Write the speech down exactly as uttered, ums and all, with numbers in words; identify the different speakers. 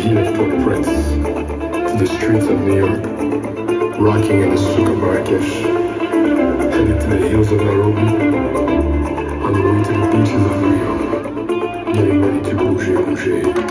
Speaker 1: he left footprints to the streets of New York, rocking in the souk of Marrakesh, headed to the hills of Nairobi, on the way to the beaches of Rio, getting ready to bouger, bouger.